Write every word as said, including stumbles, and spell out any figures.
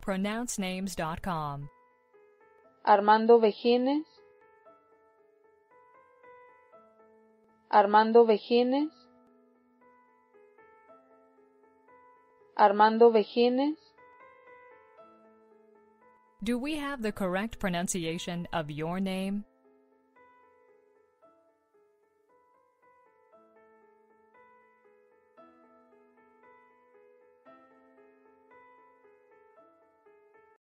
pronounce names dot com. Armando Vejines. Armando Vejines. Armando Vejines. Do we have the correct pronunciation of your name?